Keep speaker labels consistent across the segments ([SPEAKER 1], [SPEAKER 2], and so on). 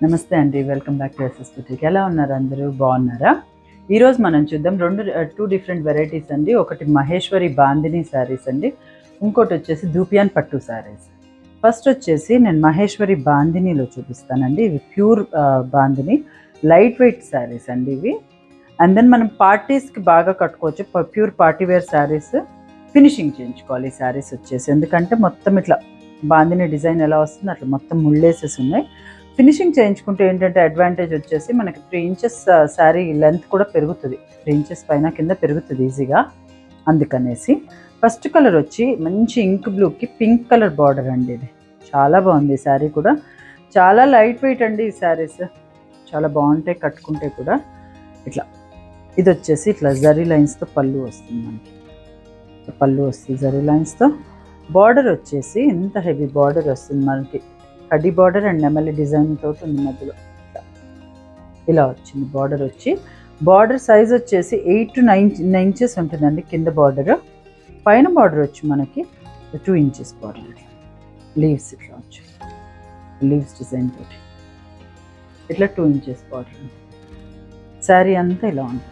[SPEAKER 1] నమస్తే అండి, welcome back to SS boutique. ఎలా ఉన్నారు అందరూ? బాగున్నారా? ఈరోజు మనం చూద్దాం టూ డిఫరెంట్ వెరైటీస్ అండి. ఒకటి మహేశ్వరి బాందిని శారీస్ అండి, ఇంకోటి వచ్చేసి ధూపియాన్ పట్టు శారీస్. ఫస్ట్ వచ్చేసి నేను మహేశ్వరి బాందినిలో చూపిస్తానండి. ఇవి pure bandhani light weight saris అండి ఇవి. అండ్ దెన్ మనం పార్టీస్కి బాగా కట్టుకోవచ్చు. Pure party wear saris finishing చేయించుకోవాలి ఈ శారీస్ వచ్చేసి, ఎందుకంటే మొత్తం ఇట్లా బాందిని డిజైన్ ఎలా వస్తుంది అట్లా మొత్తం ముళ్ళేసేసి ఉన్నాయి. ఫినిషింగ్ చేయించుకుంటే ఏంటంటే అడ్వాంటేజ్ వచ్చేసి మనకి 3 ఇంచెస్ శారీ లెంత్ కూడా పెరుగుతుంది, 3 ఇంచెస్ పైన కింద పెరుగుతుంది ఈజీగా. అందుకనేసి ఫస్ట్ కలర్ వచ్చి మంచి ఇంక్ బ్లూకి పింక్ కలర్ బార్డర్ అండి. ఇది చాలా బాగుంది. ఈ శారీ కూడా చాలా లైట్ వెయిట్ అండి. ఈ శారీస్ చాలా బాగుంటాయి కట్టుకుంటే కూడా. ఇట్లా ఇది వచ్చేసి ఇట్లా జరీ లైన్స్తో పళ్ళు వస్తుంది మనకి, పళ్ళు వస్తుంది జరీ లైన్స్తో. బార్డర్ వచ్చేసి ఇంత హెవీ బార్డర్ వస్తుంది మనకి, కడ్డీ బార్డర్ అండ్ నెమలి డిజైన్ తోటి ఉంది మధ్యలో. ఇలా వచ్చింది బార్డర్ వచ్చి. బార్డర్ సైజ్ వచ్చేసి 8 to 9 ఇంచెస్ ఉంటుందండి కింద బార్డర్. పైన బార్డర్ వచ్చి మనకి 2 ఇంచెస్ బార్డర్. ఇట్లా లీవ్స్ ఇట్లా వచ్చి లీవ్స్ డిజైన్ తోటి ఇట్లా 2 ఇంచెస్ బార్డర్. శారీ అంతా ఇలా ఉంటుంది.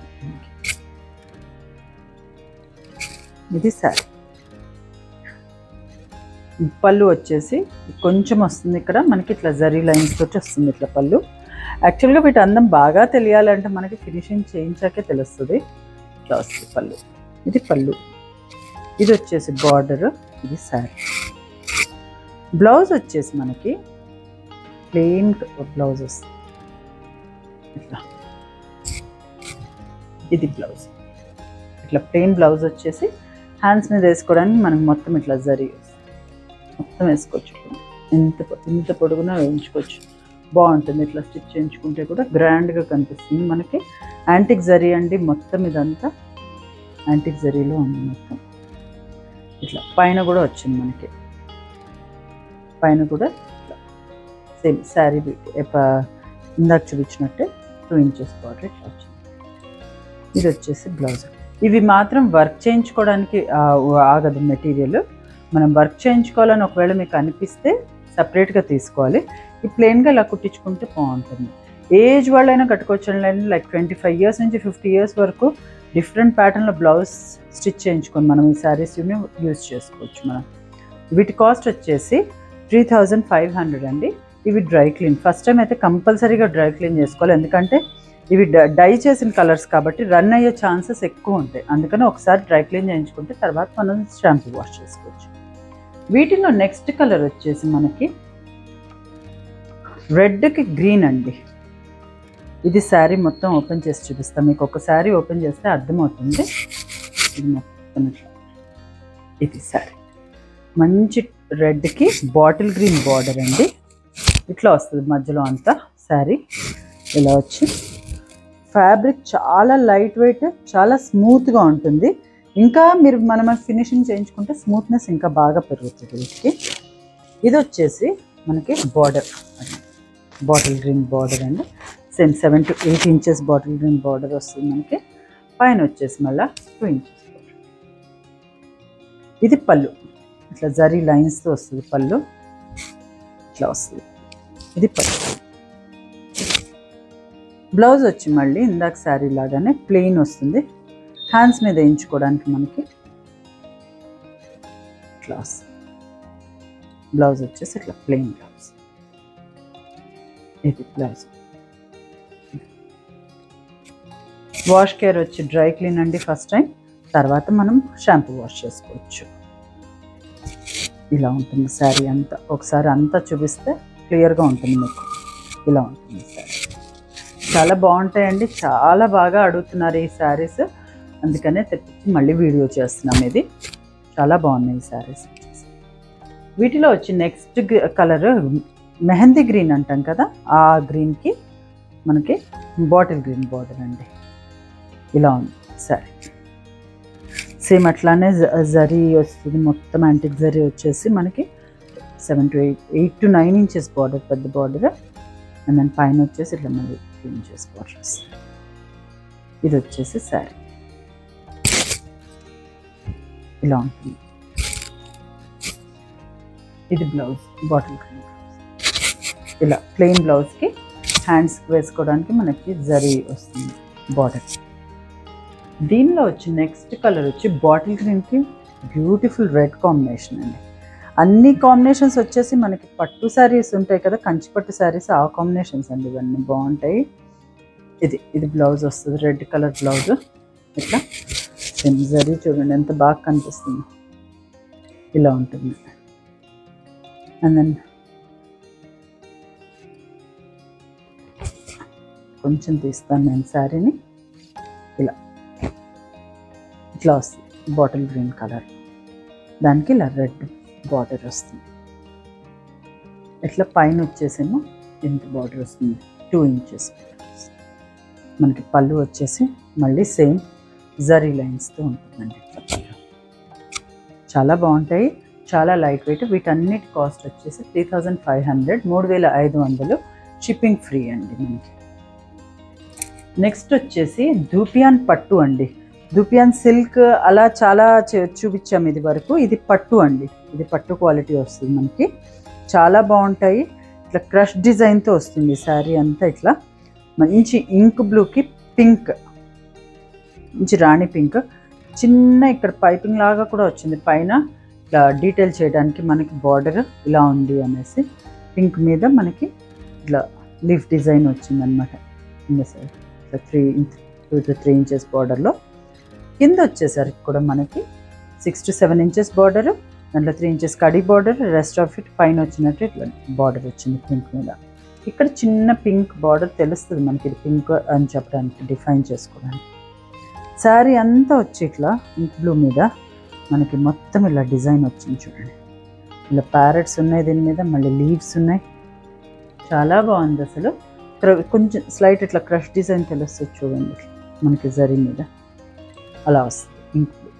[SPEAKER 1] ఇది శారీ. పళ్ళు వచ్చేసి కొంచెం వస్తుంది ఇక్కడ మనకి, ఇట్లా జరీ లైన్స్ తోటి వస్తుంది ఇట్లా పళ్ళు. యాక్చువల్గా వీటి అందం బాగా తెలియాలంటే మనకి ఫినిషింగ్ చేయించాకే తెలుస్తుంది. ఇట్లా వస్తుంది పళ్ళు. ఇది పళ్ళు. ఇది వచ్చేసి బార్డర్. ఇది శారీ. బ్లౌజ్ వచ్చేసి మనకి ప్లెయిన్ బ్లౌజ్ వస్తుంది ఇట్లా. ఇది బ్లౌజ్. ఇట్లా ప్లెయిన్ బ్లౌజ్ వచ్చేసి హ్యాండ్స్ మీద వేసుకోవడానికి మనకి మొత్తం ఇట్లా జరీ మొత్తం వేసుకోవచ్చు. ఇంత పొడుగునా వేయించుకోవచ్చు, బాగుంటుంది. ఇట్లా స్టిచ్ చేయించుకుంటే కూడా గ్రాండ్గా కనిపిస్తుంది మనకి. యాంటిక్ జరీ అండి మొత్తం, ఇదంతా యాంటిక్ జరీలో ఉంది మొత్తం. ఇట్లా పైన కూడా వచ్చింది మనకి, పైన కూడా ఇట్లా సేమ్ శారీ ఇందాక చూపించినట్టే 2 ఇంచెస్ బార్డర్ ఇట్లా వచ్చింది. ఇది వచ్చేసి బ్లౌజ్. ఇవి మాత్రం వర్క్ చేయించుకోవడానికి ఆగదు మెటీరియల్. మనం వర్క్ చేయించుకోవాలని ఒకవేళ మీకు అనిపిస్తే సపరేట్గా తీసుకోవాలి. ఈ ప్లెయిన్గా ఇలా కుట్టించుకుంటే బాగుంటుంది. ఏజ్ వాళ్ళైనా కట్టుకోవచ్చు. లైక్ 25 ఇయర్స్ నుంచి 50 ఇయర్స్ వరకు డిఫరెంట్ ప్యాటర్న్లో బ్లౌజ్ స్టిచ్ చేయించుకొని మనం ఈ శారీస్ని యూజ్ చేసుకోవచ్చు. మనం వీటి కాస్ట్ వచ్చేసి 3500 అండి. ఇవి డ్రై క్లీన్. ఫస్ట్ టైం అయితే కంపల్సరీగా డ్రై క్లీన్ చేసుకోవాలి, ఎందుకంటే ఇవి డై చేసిన కలర్స్ కాబట్టి రన్ అయ్యే ఛాన్సెస్ ఎక్కువ ఉంటాయి. అందుకని ఒకసారి డ్రై క్లీన్ చేయించుకుంటే తర్వాత మనం షాంపూ వాష్ చేసుకోవచ్చు. వీటిలో నెక్స్ట్ కలర్ వచ్చేసి మనకి రెడ్కి గ్రీన్ అండి. ఇది శారీ మొత్తం ఓపెన్ చేసి చూపిస్తాం మీకు. ఒక శారీ ఓపెన్ చేస్తే అర్థమవుతుంది. ఇది మొత్తం ఇట్లా. ఇది శారీ మంచి రెడ్కి బాటిల్ గ్రీన్ బార్డర్ అండి. ఇట్లా వస్తుంది మధ్యలో అంతా శారీ ఇలా వచ్చి. ఫ్యాబ్రిక్ చాలా లైట్ వెయిట్, చాలా స్మూత్గా ఉంటుంది. ఇంకా మనం ఫినిషింగ్ చేయించుకుంటే స్మూత్నెస్ ఇంకా బాగా పెరుగుతుంది వీటికి. ఇది వచ్చేసి మనకి బార్డర్, బాటిల్ గ్రీన్ బార్డర్ అండి. Same 7 to 8 inches bottle green border వస్తుంది మనకి. పైన వచ్చేసి మళ్ళీ 2 ఇంచెస్ బార్డర్. ఇది పళ్ళు. ఇట్లా జరీ లైన్స్తో వస్తుంది పళ్ళు, ఇట్లా వస్తుంది. ఇది పళ్ళు. బ్లౌజ్ వచ్చి మళ్ళీ ఇందాక శారీ లాగానే ప్లెయిన్ వస్తుంది. హ్యాండ్స్ మీద వేయించుకోవడానికి మనకి ఇట్లా వస్తుంది. బ్లౌజ్ వచ్చేసి ఇట్లా ప్లెయిన్ బ్లౌజ్. ఇది బ్లౌజ్. వాష్ కేర్ వచ్చి డ్రై క్లీన్ అండి ఫస్ట్ టైం, తర్వాత మనం షాంపూ వాష్ చేసుకోవచ్చు. ఇలా ఉంటుంది శారీ అంతా. ఒకసారి అంతా చూపిస్తే క్లియర్గా ఉంటుంది మీకు. ఇలా ఉంటుంది శారీ. చాలా బాగుంటాయండి, చాలా బాగా అడుగుతున్నారు ఈ శారీస్, అందుకనే తెప్పించి మళ్ళీ వీడియో చేస్తున్నాం. ఇది చాలా బాగున్నాయి ఈ శారీస్. వీటిలో వచ్చి నెక్స్ట్ కలర్ మెహందీ గ్రీన్ అంటాం కదా, ఆ గ్రీన్కి మనకి బాటిల్ గ్రీన్ బార్డర్ అండి. ఇలా ఉంది శారీ. సేమ్ అట్లానే జరీ వస్తుంది మొత్తం. యాంటిక్ జరీ వచ్చేసి మనకి 7 to 8 to 9 ఇంచెస్ బార్డర్, పెద్ద బార్డర్. అండ్ దాని పైన వచ్చేసి ఇట్లా మళ్ళీ 2 ఇంచెస్ బార్డర్ వస్తుంది. ఇది వచ్చేసి శారీ ఇలా ఉంటుంది. ఇది బ్లౌజ్, బాటిల్ గ్రీన్ బ్లౌజ్. ఇలా ప్లెయిన్ బ్లౌజ్కి హ్యాండ్స్కి వేసుకోవడానికి మనకి జరీ వస్తుంది బార్డర్. దీనిలో వచ్చి నెక్స్ట్ కలర్ వచ్చి బాటిల్ గ్రీన్కి బ్యూటిఫుల్ రెడ్ కాంబినేషన్ అండి. అన్ని కాంబినేషన్స్ వచ్చేసి మనకి పట్టు శారీస్ ఉంటాయి కదా, కంచిపట్టు శారీస్, ఆ కాంబినేషన్స్ అండి ఇవన్నీ బాగుంటాయి. ఇది బ్లౌజ్ వస్తుంది, రెడ్ కలర్ బ్లౌజ్. ఇట్లా జరీ చూడండి ఎంత బాగా కనిపిస్తుంది, ఇలా ఉంటుంది. అండ్ దెన్ కొంచెం తీస్తాను నేను శారీని, ఇట్లా వస్తుంది బాటిల్ గ్రీన్ కలర్, దానికి ఇలా రెడ్ బార్డర్ వస్తుంది. ఇట్లా పైన వచ్చేసేమో ఇంత బార్డర్ వస్తుంది, 2 inches. మనకి పళ్ళు వచ్చేసి మళ్ళీ సేమ్ జరీ లైన్స్తో ఉంటుందండి. చాలా బాగుంటాయి, చాలా లైట్ వెయిట్. వీటన్నిటి కాస్ట్ వచ్చేసి 3500, 3500 షిప్పింగ్ ఫ్రీ అండి మనకి. నెక్స్ట్ వచ్చేసి ధూపియాన్ పట్టు అండి. ధూపియాన్ సిల్క్ అలా చాలా చూపించాము ఇది వరకు. ఇది పట్టు అండి, ఇది పట్టు క్వాలిటీ వస్తుంది మనకి, చాలా బాగుంటాయి. ఇట్లా క్రష్ డిజైన్తో వస్తుంది శారీ అంతా. ఇట్లా మంచి ఇంక్ బ్లూకి పింక్, మంచి రాణి పింక్, చిన్న ఇక్కడ పైపింగ్ లాగా కూడా వచ్చింది పైన, ఇట్లా డీటెయిల్ చేయడానికి మనకి బార్డర్ ఇలా ఉంది అనేసి. పింక్ మీద మనకి ఇట్లా లీఫ్ డిజైన్ వచ్చింది అనమాట కింద సైడ్, ఇట్లా 2 to 3 inches బార్డర్లో. కింద వచ్చేసరికి కూడా మనకి 6 to 7 inches బార్డర్, దాంట్లో 3 inches kadhi border, rest of it పైన వచ్చినట్టు ఇట్లా బార్డర్ వచ్చింది పింక్ మీద. ఇక్కడ చిన్న పింక్ బార్డర్ తెలుస్తుంది మనకి, ఇది పింక్ అని చెప్పడానికి, డిఫైన్ చేసుకోవడానికి. శారీ అంతా వచ్చి ఇట్లా ఇంక్ బ్లూ మీద మనకి మొత్తం ఇలా డిజైన్ వచ్చింది చూడండి. ఇలా ప్యారెట్స్ ఉన్నాయి దీని మీద, మళ్ళీ లీవ్స్ ఉన్నాయి, చాలా బాగుంది అసలు. కొంచెం స్లైట్ ఇట్లా క్రష్ డిజైన్ తెలుస్తుంది చూడండి మనకి జరీ మీద, అలా వస్తుంది ఇంక్ బ్లూ.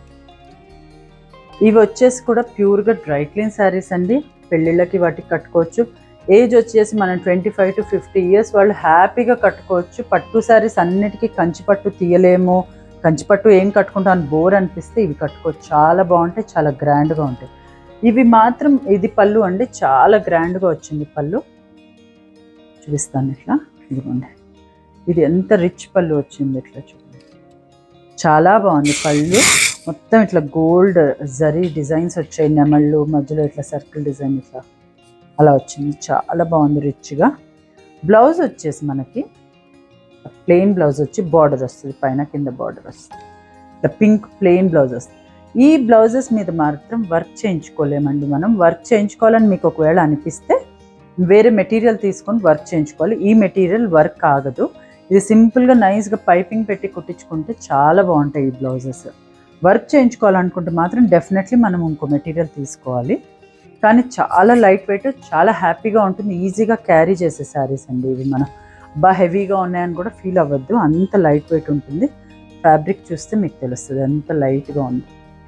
[SPEAKER 1] ఇవి వచ్చేసి కూడా ప్యూర్గా డ్రై క్లీన్ శారీస్ అండి, పెళ్ళిళ్ళకి వాటికి కట్టుకోవచ్చు. ఏజ్ వచ్చేసి మనం 25 to 50 years వాళ్ళు హ్యాపీగా కట్టుకోవచ్చు. పట్టు శారీస్ అన్నిటికీ కంచిపట్టు తీయలేము, కంచిపట్టు ఏం కట్టుకుంటాను బోర్ అనిపిస్తే ఇవి కట్టుకోవచ్చు, చాలా బాగుంటాయి, చాలా గ్రాండ్గా ఉంటాయి. ఇవి మాత్రం, ఇది పళ్ళు అండి, చాలా గ్రాండ్గా వచ్చింది పళ్ళు, చూపిస్తాను ఇట్లా. ఇదిగోండి, ఇది ఎంత రిచ్ పళ్ళు వచ్చింది, ఇట్లా చూడండి, చాలా బాగుంది పళ్ళు. మొత్తం ఇట్లా గోల్డ్ జరీ డిజైన్స్ వచ్చాయి, నెమళ్ళు మధ్యలో ఇట్లా సర్కిల్ డిజైన్ ఇట్లా అలా వచ్చింది, చాలా బాగుంది రిచ్గా. బ్లౌజ్ వచ్చేసి మనకి ప్లెయిన్ బ్లౌజ్ వచ్చి బార్డర్ వస్తుంది, పైన కింద బార్డర్ వస్తుంది, ఇట్లా పింక్ ప్లెయిన్ బ్లౌజ్ వస్తుంది. ఈ బ్లౌజెస్ మీద మాత్రం వర్క్ చేయించుకోలేమండి మనం. వర్క్ చేయించుకోవాలని మీకు ఒకవేళ అనిపిస్తే వేరే మెటీరియల్ తీసుకొని వర్క్ చేయించుకోవాలి. ఈ మెటీరియల్ వర్క్ ఆగదు, ఇది సింపుల్గా నైస్గా పైపింగ్ పెట్టి కుట్టించుకుంటే చాలా బాగుంటాయి ఈ బ్లౌజెస్. వర్క్ చేయించుకోవాలనుకుంటే మాత్రం డెఫినెట్లీ మనం ఇంకో మెటీరియల్ తీసుకోవాలి. కానీ చాలా లైట్ వెయిట్, చాలా హ్యాపీగా ఉంటుంది, ఈజీగా క్యారీ చేసే శారీస్ అండి ఇవి. మనం హెవీగా ఉన్నాయని కూడా ఫీల్ అవ్వద్దు, అంత లైట్ వెయిట్ ఉంటుంది. ఫ్యాబ్రిక్ చూస్తే మీకు తెలుస్తుంది ఎంత లైట్గా ఉంది,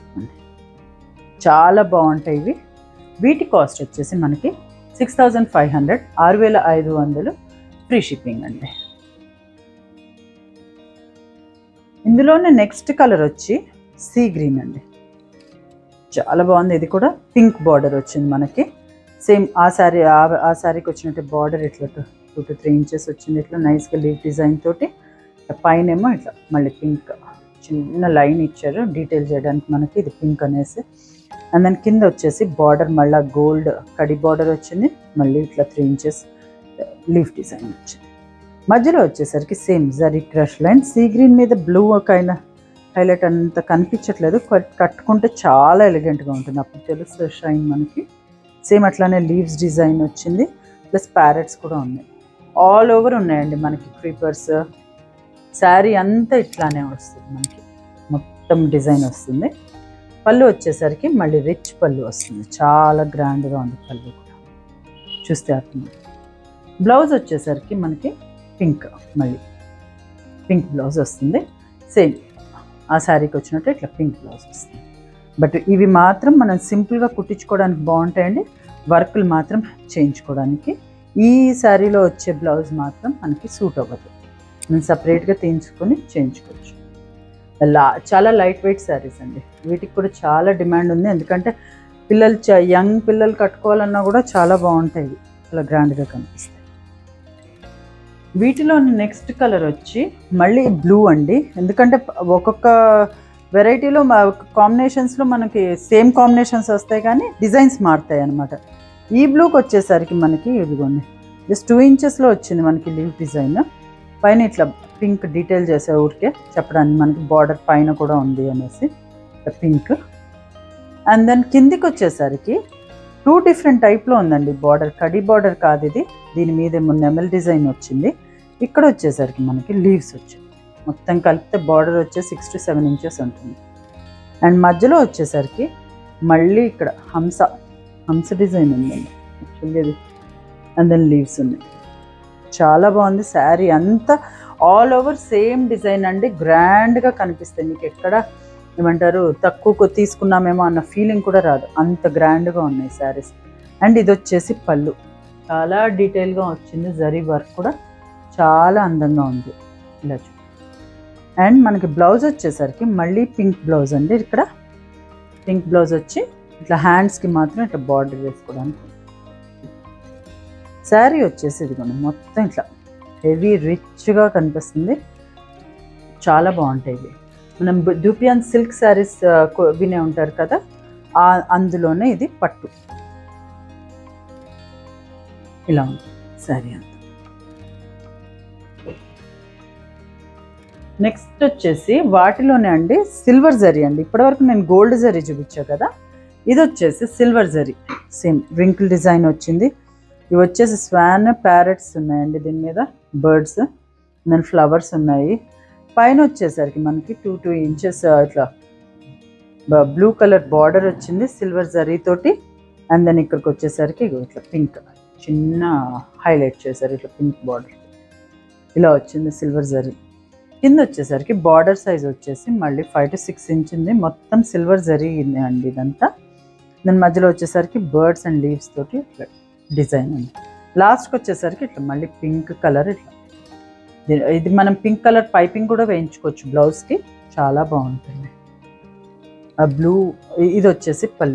[SPEAKER 1] చాలా బాగుంటాయి ఇవి. వీటి కాస్ట్ వచ్చేసి మనకి 6500, 6500 ఫ్రీ షిప్పింగ్ అండి. ఇందులోనే నెక్స్ట్ కలర్ వచ్చి సీ గ్రీన్ అండి, చాలా బాగుంది. ఇది కూడా పింక్ బార్డర్ వచ్చింది మనకి, సేమ్ ఆ శారీకి వచ్చినట్టు బార్డర్ ఇట్లా 2 to 3 inches వచ్చింది, ఇట్లా నైస్గా లీవ్ డిజైన్ తోటి. పైన ఏమో ఇట్లా మళ్ళీ పింక్ చిన్న లైన్ ఇచ్చారు డీటెయిల్ చేయడానికి మనకి, ఇది పింక్ అనేసి. అండ్ దాని కింద వచ్చేసి బార్డర్ మళ్ళీ గోల్డ్ కడి బార్డర్ వచ్చింది, మళ్ళీ ఇట్లా 3 inches లీఫ్ డిజైన్ వచ్చింది. మధ్యలో వచ్చేసరికి same zari crush line. Sea green మీద బ్లూ కైనా హైలైట్ అంత కనిపించట్లేదు, కట్టుకుంటే చాలా ఎలిగెంట్గా ఉంటుంది, అప్పుడు తెలుస్తుంది షైన్ మనకి. సేమ్ అట్లానే లీవ్స్ డిజైన్ వచ్చింది, ప్లస్ ప్యారెట్స్ కూడా ఉన్నాయి, ఆల్ ఓవర్ ఉన్నాయండి మనకి క్రీపర్స్. శారీ అంతా ఇట్లానే వస్తుంది మనకి, మొత్తం డిజైన్ వస్తుంది. పళ్ళు వచ్చేసరికి మళ్ళీ రిచ్ పళ్ళు వస్తుంది, చాలా గ్రాండ్గా ఉంది పళ్ళు కూడా, చూస్తే అర్థం. బ్లౌజ్ వచ్చేసరికి మనకి పింక్, మళ్ళీ పింక్ బ్లౌజ్ వస్తుంది, సేమ్ ఆ శారీకి వచ్చినట్టు ఇట్లా పింక్ బ్లౌజ్ వస్తుంది. బట్ ఇవి మాత్రం మనం సింపుల్గా కుట్టించుకోవడానికి బాగుంటాయండి, వర్కులు మాత్రం చేయించుకోవడానికి. ఈ శారీలో వచ్చే బ్లౌజ్ మాత్రం మనకి సూట్ అవ్వదు, మనం సపరేట్గా తీయించుకొని చేయించుకోవచ్చు. చాలా లైట్ వెయిట్ శారీస్ అండి, వీటికి కూడా చాలా డిమాండ్ ఉంది, ఎందుకంటే పిల్లలు యంగ్ పిల్లలు కట్టుకోవాలన్నా కూడా చాలా బాగుంటాయి, చాలా గ్రాండ్గా కనిపిస్తాయి. వీటిలో నెక్స్ట్ కలర్ వచ్చి మళ్ళీ బ్లూ అండి. ఎందుకంటే ఒక్కొక్క వెరైటీలో కాంబినేషన్స్లో మనకి సేమ్ కాంబినేషన్స్ వస్తాయి కానీ డిజైన్స్ మారుతాయి అన్నమాట. ఈ బ్లూకి వచ్చేసరికి మనకి ఇదిగోండి జస్ట్ 2 ఇంచెస్లో వచ్చింది మనకి లీవ్ డిజైన్. పైన ఇట్లా పింక్ డీటెయిల్ చేసే ఊరికే చెప్పడానికి, మనకి బార్డర్ పైన కూడా ఉంది అనేసి పింక్. అండ్ దెన్ కిందికి వచ్చేసరికి 2 డిఫరెంట్ టైప్లో ఉందండి బార్డర్. కడి బార్డర్ కాదు ఇది, దీని మీద ఏమో నెమల్ డిజైన్ వచ్చింది. ఇక్కడ వచ్చేసరికి మనకి లీవ్స్ వచ్చింది. మొత్తం కలిపితే బార్డర్ వచ్చే 6 to 7 ఇంచెస్ ఉంటుంది. అండ్ మధ్యలో వచ్చేసరికి మళ్ళీ ఇక్కడ హంస డిజైన్ ఉందండి యాక్చువల్లీ. అండ్ దెన్ లీవ్స్ ఉన్నాయి. చాలా బాగుంది శారీ అంతా. ఆల్ ఓవర్ సేమ్ డిజైన్ అండి. గ్రాండ్గా కనిపిస్తుంది మీకు. ఎక్కడ ఏమంటారు తక్కువ తీసుకున్నామేమో అన్న ఫీలింగ్ కూడా రాదు, అంత గ్రాండ్గా ఉన్నాయి శారీస్. అండ్ ఇది వచ్చేసి పళ్ళు, చాలా డీటెయిల్గా వచ్చింది. జరీ వర్క్ కూడా చాలా అందంగా ఉంది ఇలా చూ. అండ్ మనకి బ్లౌజ్ వచ్చేసరికి మళ్ళీ పింక్ బ్లౌజ్ అండి. ఇక్కడ పింక్ బ్లౌజ్ వచ్చి ఇట్లా హ్యాండ్స్కి మాత్రం ఇట్లా బార్డర్ వేసుకోవడానికి. శారీ వచ్చేసి ఇదిగోండి మొత్తం ఇట్లా హెవీ రిచ్గా కనిపిస్తుంది. చాలా బాగుంటాయి ఇవి. మనం ధూపియాన్ సిల్క్ శారీస్ వినే ఉంటారు కదా, అందులోనే ఇది పట్టు. ఇలా ఉంది శారీ అంతా. నెక్స్ట్ వచ్చేసి వాటిలోనే అండి సిల్వర్ జరీ అండి. ఇప్పటివరకు నేను గోల్డ్ జరీ చూపించా కదా, ఇది వచ్చేసి silver zari. Same wrinkle design వచ్చింది. ఇవి వచ్చేసి స్వాన్ ప్యారెట్స్ ఉన్నాయండి, దీని మీద బర్డ్స్, దెన్ ఫ్లవర్స్ ఉన్నాయి. పైన వచ్చేసరికి మనకి 2 ఇంచెస్ ఇట్లా బ్లూ కలర్ బార్డర్ వచ్చింది సిల్వర్ జరీ తోటి. అండ్ దెన్ ఇక్కడికి వచ్చేసరికి ఇట్లా పింక్ చిన్న హైలైట్ చేశారు, ఇట్లా పింక్ బార్డర్ ఇలా వచ్చింది సిల్వర్ జరీ. కింద వచ్చేసరికి బార్డర్ సైజ్ వచ్చేసి మళ్ళీ 5 to 6 ఇంచ్ ఉంది. మొత్తం సిల్వర్ జరీ అండి ఇదంతా. దాని మధ్యలో వచ్చేసరికి బర్డ్స్ అండ్ లీవ్స్ తోటి ఇట్లా డిజైన్ ఉంది. లాస్ట్కి వచ్చేసరికి ఇట్లా మళ్ళీ పింక్ కలర్ ఇట్లా. ఇది మనం పింక్ కలర్ పైపింగ్ కూడా వేయించుకోవచ్చు బ్లౌజ్కి, చాలా బాగుంటుంది. ఆ బ్లూ ఇది వచ్చేసి పళ్ళు,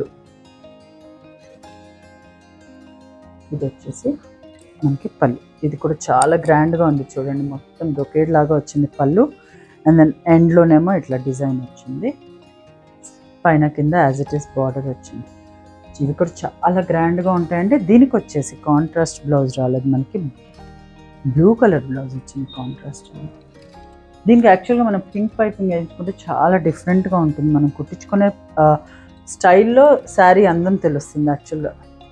[SPEAKER 1] ఇది వచ్చేసి మనకి పళ్ళు. ఇది కూడా చాలా గ్రాండ్గా ఉంది చూడండి, మొత్తం బ్రొకేడ్ లాగా వచ్చింది పళ్ళు. అండ్ దెన్ ఎండ్లోనేమో ఇట్లా డిజైన్ వచ్చింది, పైన కింద యాజ్ ఇట్ ఈస్ బార్డర్ వచ్చింది. ఇవి కూడా చాలా గ్రాండ్గా ఉంటాయండి. దీనికి వచ్చేసి కాంట్రాస్ట్ బ్లౌజ్ రాలేదు మనకి, బ్లూ కలర్ బ్లౌజ్ వచ్చింది కాంట్రాస్ట్. దీనికి యాక్చువల్గా మనం పింక్ పైపింగ్ వేయించుకుంటే చాలా డిఫరెంట్గా ఉంటుంది. మనం కుట్టించుకునే స్టైల్లో శారీ అందం తెలుస్తుంది యాక్చువల్గా.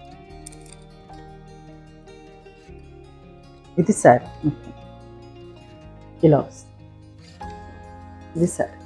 [SPEAKER 1] ఇది శారీ ఇలా వస్తుంది, ఇది శారీ.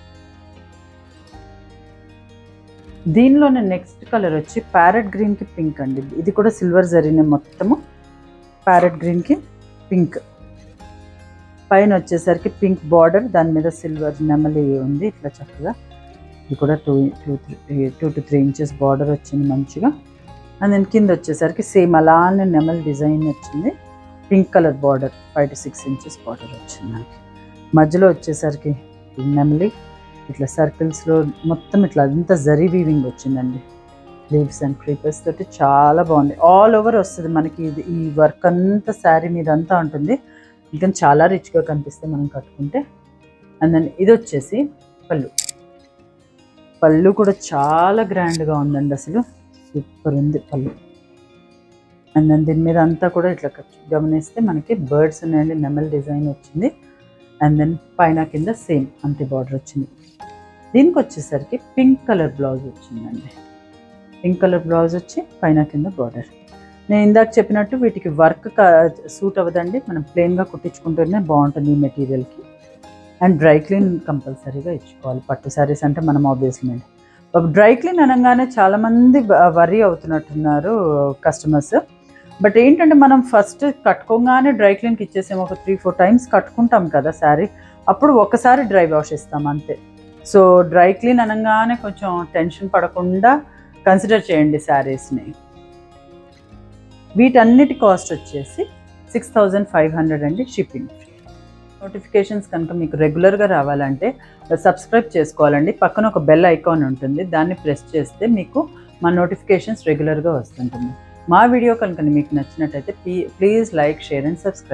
[SPEAKER 1] దీనిలోనే నెక్స్ట్ కలర్ వచ్చి ప్యారెట్ గ్రీన్కి పింక్ అండి. ఇది కూడా సిల్వర్ జరీనే మొత్తము, ప్యారెట్ గ్రీన్కి పింక్. పైన వచ్చేసరికి పింక్ బార్డర్, దాని మీద సిల్వర్ నెమలి ఉంది ఇట్లా చక్కగా. ఇది కూడా 2 to 3 ఇంచెస్ బార్డర్ వచ్చింది మంచిగా. అండ్ దెన్ కింద వచ్చేసరికి సేమ్ అలానే నెమలి డిజైన్ వచ్చింది, pink colour border 5 to 6 inches border వచ్చింది మనకి. మధ్యలో వచ్చేసరికి నెమలి ఇట్లా సర్కిల్స్లో మొత్తం ఇట్లా అంతా జరీ వీవింగ్ వచ్చిందండి, లీవ్స్ అండ్ క్రీపర్స్ తోటి. చాలా బాగుంది. ఆల్ ఓవర్ వస్తుంది మనకి ఇది. ఈ వర్క్ అంతా శారీ మీద అంతా ఉంటుంది, ఇంకా చాలా రిచ్గా కనిపిస్తే మనం కట్టుకుంటే. అండ్ దెన్ ఇది వచ్చేసి పళ్ళు. పళ్ళు కూడా చాలా గ్రాండ్గా ఉందండి, అసలు సూపర్ ఉంది పళ్ళు. అండ్ దెన్ దీని మీద అంతా కూడా ఇట్లా గమనిస్తే మనకి బర్డ్స్ ఉన్నాయండి, నెమల్ డిజైన్ వచ్చింది. అండ్ దెన్ పైన కింద సేమ్ అంతే బార్డర్ వచ్చింది. దీనికి వచ్చేసరికి పింక్ కలర్ బ్లౌజ్ వచ్చిందండి. పింక్ కలర్ బ్లౌజ్ వచ్చి పైన కింద బార్డర్. నేను ఇందాక చెప్పినట్టు వీటికి వర్క్ సూట్ అవ్వదండి, మనం ప్లెయిన్గా కుట్టించుకుంటేనే బాగుంటుంది ఈ మెటీరియల్కి. అండ్ డ్రై క్లీన్ కంపల్సరీగా ఇచ్చుకోవాలి. పట్టు శారీస్ అంటే మనం ఆబ్వియస్లీ డ్రై క్లీన్ అనగానే చాలామంది వరీ అవుతున్నట్టున్నారు కస్టమర్స్. బట్ ఏంటంటే మనం ఫస్ట్ కట్టుకోగానే డ్రై క్లీన్కి ఇచ్చేసాము, ఒక 3-4 టైమ్స్ కట్టుకుంటాం కదా శారీ, అప్పుడు ఒకసారి డ్రై వాష్ ఇస్తాం అంతే. సో డ్రై క్లీన్ అనగానే కొంచెం టెన్షన్ పడకుండా కన్సిడర్ చేయండి శారీస్ని. వీటన్నిటి కాస్ట్ వచ్చేసి 6500 అండి, షిప్పింగ్. నోటిఫికేషన్స్ కనుక మీకు రెగ్యులర్గా రావాలంటే సబ్స్క్రైబ్ చేసుకోవాలండి. పక్కన ఒక బెల్ ఐకాన్ ఉంటుంది, దాన్ని ప్రెస్ చేస్తే మీకు మా నోటిఫికేషన్స్ రెగ్యులర్గా వస్తుంటుంది. మా వీడియో కనుక మీకు నచ్చినట్టయితే please like, share and subscribe.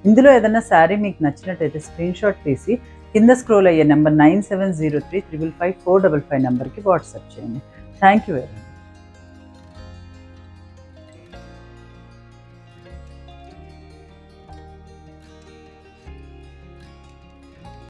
[SPEAKER 1] ఇందులో ఏదైనా శారీ మీకు నచ్చినట్టయితే స్క్రీన్ షాట్ తీసి కింద స్క్రోల్ అయ్యే నెంబర్ 9703 555 455 నెంబర్కి వాట్సాప్ చేయండి. Thank you very much.